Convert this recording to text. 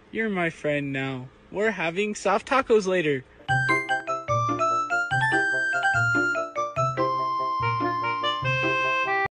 You're my friend now. We're having soft tacos later.